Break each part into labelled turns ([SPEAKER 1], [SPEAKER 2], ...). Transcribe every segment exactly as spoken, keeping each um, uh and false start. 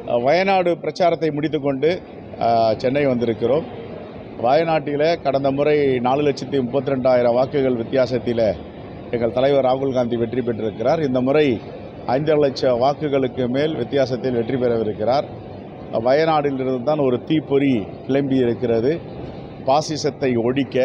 [SPEAKER 1] வயநாடு பிரச்சாரத்தை முடித்துக்கொண்டு சென்னை வந்திருக்கிறோம். வயநாட்டில் கடந்த முறை நாலு லட்சத்தி முப்பத்தி ரெண்டாயிரம் வாக்குகள் வித்தியாசத்தில் எங்கள் தலைவர் ராகுல் காந்தி வெற்றி பெற்றிருக்கிறார். இந்த முறை ஐந்து லட்சம் வாக்குகளுக்கு மேல் வித்தியாசத்தில் வெற்றி பெறவிருக்கிறார். வயநாட்டிலிருந்து தான் ஒரு தீப்பொறி கிளம்பி இருக்கிறது. பாசிசத்தை ஒழிக்க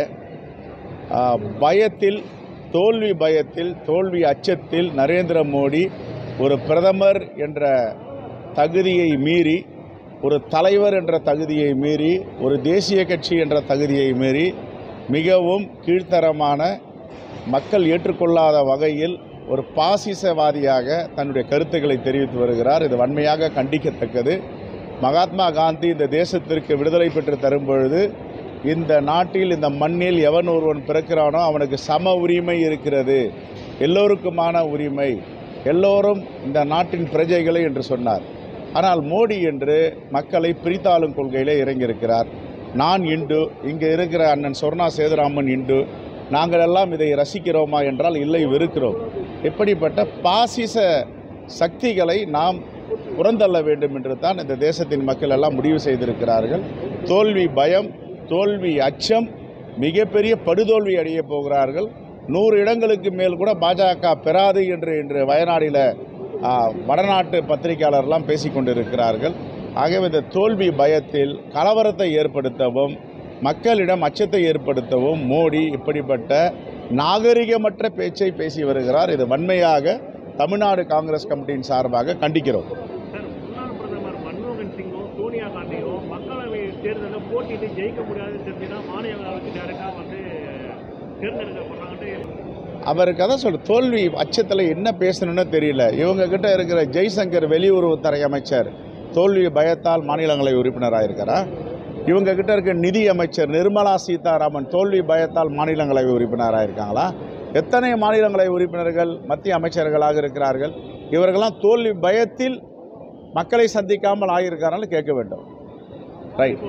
[SPEAKER 1] பயத்தில் தோல்வி பயத்தில் தோல்வி அச்சத்தில் நரேந்திர மோடி ஒரு பிரதமர் என்ற தகுதியை மீறி, ஒரு தலைவர் என்ற தகுதியை மீறி, ஒரு தேசிய கட்சி என்ற தகுதியை மீறி மிகவும் கீழ்த்தரமான மக்கள் ஏற்றுக்கொள்ளாத வகையில் ஒரு பாசிசவாதியாக தன்னுடைய கருத்துக்களை தெரிவித்து வருகிறார். இது வன்மையாக கண்டிக்கத்தக்கது. மகாத்மா காந்தி இந்த தேசத்திற்கு விடுதலை பெற்று தரும் பொழுது இந்த நாட்டில் இந்த மண்ணில் எவன் ஒருவன் பிறக்கிறானோ அவனுக்கு சம உரிமை இருக்கிறது, எல்லோருக்குமான உரிமை, எல்லோரும் இந்த நாட்டின் பிரஜைகளை என்று சொன்னார். ஆனால் மோடி என்று மக்களை பிரித்தாளும் கொள்கையிலே இறங்கியிருக்கிறார். நான் இந்து, இங்கே இருக்கிற அண்ணன் சொர்ணா சேதுராமன் இந்து, நாங்கள் எல்லாம் இதை ரசிக்கிறோமா என்றால் இல்லை, வெறுக்கிறோம். இப்படிப்பட்ட பாசிச சக்திகளை நாம் புறந்தள்ள வேண்டும் என்று தான் இந்த தேசத்தின் மக்கள் எல்லாம் முடிவு செய்திருக்கிறார்கள். தோல்வி பயம், தோல்வி அச்சம், மிகப்பெரிய படுதோல்வி அடைய போகிறார்கள். நூறு இடங்களுக்கு மேல் கூட பாஜக பெறாது என்று இன்று வயநாடில் வடநாட்டு பத்திரிகையாளர்லாம் பேசிக்கொண்டிருக்கிறார்கள். ஆகவே இந்த தோல்வி பயத்தில் கலவரத்தை ஏற்படுத்தவும், மக்களிடம் அச்சத்தை ஏற்படுத்தவும் மோடி இப்படிப்பட்ட நாகரிகமற்ற பேச்சை பேசி வருகிறார். இது வன்மையாக தமிழ்நாடு காங்கிரஸ் கமிட்டியின் சார்பாக கண்டிக்கிறோம்.
[SPEAKER 2] முன்னாள் பிரதமர் மன்மோகன் சிங்கும் சோனியா காந்தியும் மக்களவை தேர்தலில் போட்டிட்டு ஜெயிக்க முடியாதுன்னு தெரிஞ்சுதான் மாநிலங்களவைக்கு டைரக்டாக வந்து தேர்ந்தெடுக்கப்படுறாங்கன்னு
[SPEAKER 1] அவருக்கு அதான் சொல்ற தோல்வி அச்சத்தில் என்ன பேசணும்னு தெரியல. இவங்க கிட்ட இருக்கிற ஜெய்சங்கர் வெளியுறவுத்துறை அமைச்சர் தோல்வி பயத்தால் மாநிலங்களவை உறுப்பினராக இருக்கிறார். இவங்க கிட்ட இருக்க நிதி அமைச்சர் நிர்மலா சீதாராமன் தோல்வி பயத்தால் மாநிலங்களவை உறுப்பினராக இருக்காங்களா? எத்தனை மாநிலங்களவை உறுப்பினர்கள் மத்திய அமைச்சர்களாக இருக்கிறார்கள்? இவர்களெல்லாம் தோல்வி பயத்தில் மக்களை சந்திக்காமல் ஆகியிருக்கார்கள் கேட்க வேண்டும். ரைட்.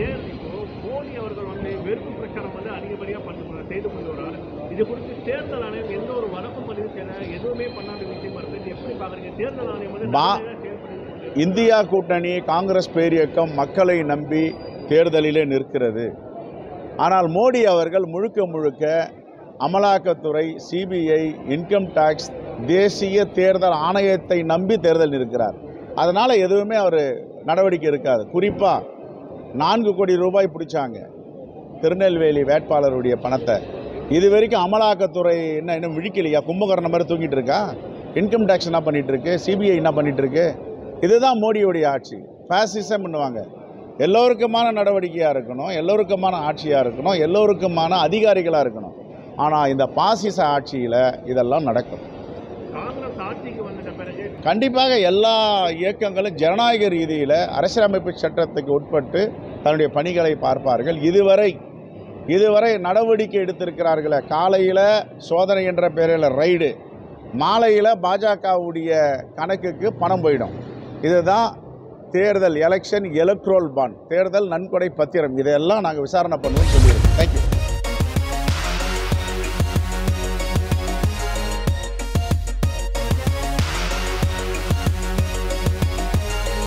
[SPEAKER 2] மோடி அவர்கள் வந்து வெறுப்பு பிரச்சாரம் வந்து அதிகப்படியாக பண்ண செய்து கொண்டு வரார். இது குறித்து தேர்தல் ஆணையம் எந்த ஒரு வழக்கம் பதிவு செய்யல, எதுவுமே பண்ணாத விஷயம் இருக்கு. எப்படி பாக்குறீங்க? தேர்தல் ஆணையம் வந்து
[SPEAKER 1] இந்தியா கூட்டணி காங்கிரஸ் பேரியக்கம் மக்களை நம்பி தேர்தலிலே நிற்கிறது. ஆனால் மோடி அவர்கள் முழுக்க முழுக்க அமலாக்கத்துறை, சிபிஐ, இன்கம் டாக்ஸ், தேசிய தேர்தல் ஆணையத்தை நம்பி தேர்தல் நிற்கிறார். அதனால் எதுவுமே அவர் நடவடிக்கை இருக்காது. குறிப்பாக நான்கு கோடி ரூபாய் பிடிச்சாங்க திருநெல்வேலி வேட்பாளருடைய பணத்தை. இது வரைக்கும் அமலாக்கத்துறை என்ன இன்னும் விழிக்கலையா? கும்பகர்ணம் மாதிரி தூங்கிட்டு இருக்கா? இன்கம் டேக்ஸ் என்ன பண்ணிட்டு இருக்கு? சிபிஐ என்ன பண்ணிட்டு இருக்கு? இதுதான் மோடியுடைய ஆட்சி. ஃபேசிசம் பண்ணுவாங்க. எல்லோருக்குமான நடவடிக்கையாக இருக்கணும், எல்லோருக்குமான ஆட்சியாக இருக்கணும், எல்லோருக்குமான அதிகாரிகளாக இருக்கணும். ஆனால் இந்த பாசிச ஆட்சியில் இதெல்லாம் நடக்கும். கண்டிப்பாக எல்லா இயக்கங்களும் ஜனநாயக ரீதியில் அரசியலமைப்பு சட்டத்துக்கு உட்பட்டு தன்னுடைய பணிகளை பார்ப்பார்கள். இதுவரை இதுவரை நடவடிக்கை எடுத்திருக்கிறார்களே, காலையில் சோதனை என்ற பெயரில் ரைடு, மாலையில் பாஜகவுடைய கணக்குக்கு பணம் போயிடும். இதுதான் தேர்தல் எலெக்ஷன் எலக்ட்ரோல் பாண்ட், தேர்தல் நன்கொடை பத்திரம். இதையெல்லாம் நாங்கள் விசாரணை பண்ணுவோம்னு சொல்லியிருக்கோம். தேங்க்யூ.